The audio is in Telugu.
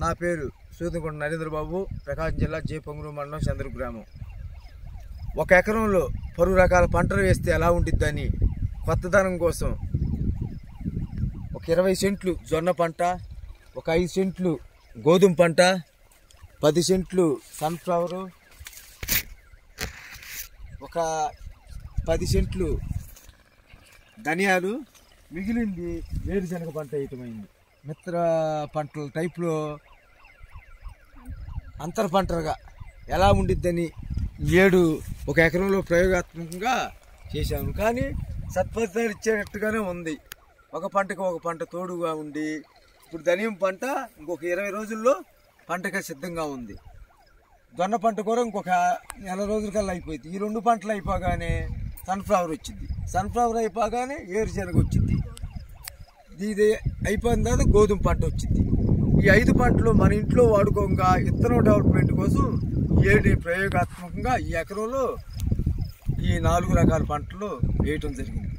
నా పేరు సూదికొండ నరేంద్రబాబు, ప్రకాశం జిల్లా bengalgramm మండలం ఇంటర్క్రాప్. 1 ఎకరంలో 10 రకాల పంటలు వేస్తే ఎలా ఉండిద్దని కొత్తదనం కోసం ఒక 20 సెంట్లు జొన్న పంట, ఒక 5 సెంట్లు గోధుమ పంట, 10 సెంట్లు సన్ఫ్లవర్, ఒక 10 సెంట్లు ధనియాలు, మిగిలింది వేరుశనగ పంట వేయటమైంది. మిత్ర పంటల టైప్లో అంతర పంటలుగా ఎలా ఉండిద్దని 7 1 ఎకరంలో ప్రయోగాత్మకంగా చేశాను. కానీ సత్ఫలితాలు ఇచ్చేటట్టుగానే ఉంది. ఒక పంటకు ఒక పంట తోడుగా ఉండి ఇప్పుడు ధనియం పంట ఇంకొక 20 రోజుల్లో పంటగా సిద్ధంగా ఉంది. జొన్న పంట కూడా ఇంకొక 40 రోజులకల్లా అయిపోయింది. ఈ 2 పంటలు అయిపోగానే సన్ఫ్లవర్ వచ్చింది. సన్ఫ్లవర్ అయిపోగానే వేరుశనగ వచ్చింది. ఇది అయిపోయిన తర్వాత గోధుమ పంట వచ్చింది. ఈ 5 పంటలు మన ఇంట్లో వాడుకోగా విత్తనం డెవలప్మెంట్ కోసం 7 ప్రయోగాత్మకంగా ఈ ఎకరంలో ఈ 4 రకాల పంటలు వేయటం జరిగింది.